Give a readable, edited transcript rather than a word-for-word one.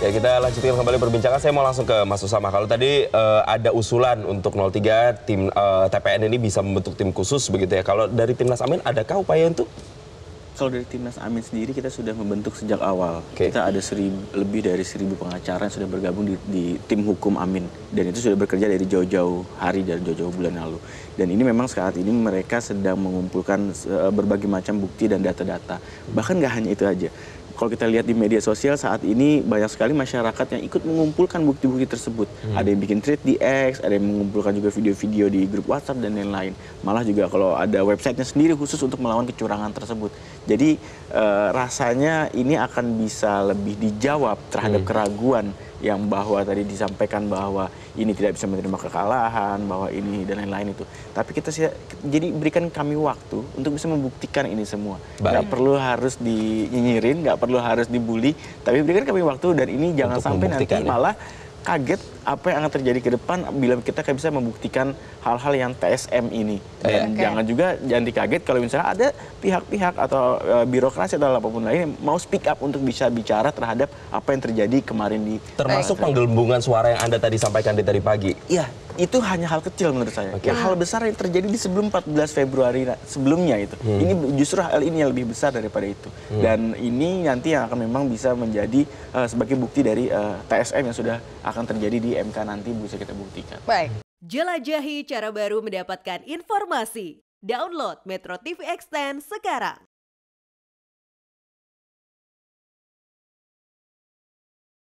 Ya, kita lanjutkan kembali perbincangan. Saya mau langsung ke Mas Usama. Kalau tadi ada usulan untuk 03 tim TPN ini bisa membentuk tim khusus begitu ya. Kalau dari Timnas Amin adakah upaya untuk? Kalau dari Timnas Amin sendiri kita sudah membentuk sejak awal. Oke. Kita ada lebih dari 1.000 pengacara yang sudah bergabung di tim hukum Amin. Dan itu sudah bekerja dari jauh-jauh hari dan jauh-jauh bulan lalu. Dan ini memang saat ini mereka sedang mengumpulkan berbagai macam bukti dan data-data. Bahkan nggak hanya itu aja. Kalau kita lihat di media sosial saat ini banyak sekali masyarakat yang ikut mengumpulkan bukti-bukti tersebut. Ada yang bikin thread di X, ada yang mengumpulkan juga video-video di grup WhatsApp dan lain-lain. Malah juga kalau ada websitenya sendiri khusus untuk melawan kecurangan tersebut. Jadi rasanya ini akan bisa lebih dijawab terhadap keraguan yang bahwa tadi disampaikan bahwa ini tidak bisa menerima kekalahan, bahwa ini dan lain-lain itu. Tapi kita jadi berikan kami waktu untuk bisa membuktikan ini semua. Nggak perlu harus dinyinyirin, nggak perlu harus dibully, tapi berikan kami waktu dan ini jangan sampai nanti malah kaget apa yang akan terjadi ke depan bila kita bisa membuktikan hal-hal yang TSM ini. Dan jangan dikaget kalau misalnya ada pihak-pihak atau birokrasi atau apapun lain yang mau speak up untuk bisa bicara terhadap apa yang terjadi kemarin di termasuk penggelembungan suara yang Anda tadi sampaikan di tadi pagi. Iya, itu hanya hal kecil menurut saya. Yang hal besar yang terjadi di sebelum 14 Februari sebelumnya itu. Ini justru hal ini yang lebih besar daripada itu. Dan ini nanti yang akan memang bisa menjadi sebagai bukti dari TSM yang sudah akan terjadi di MK nanti bisa kita buktikan. Baik. Jelajahi cara baru mendapatkan informasi. Download Metro TV Extend sekarang.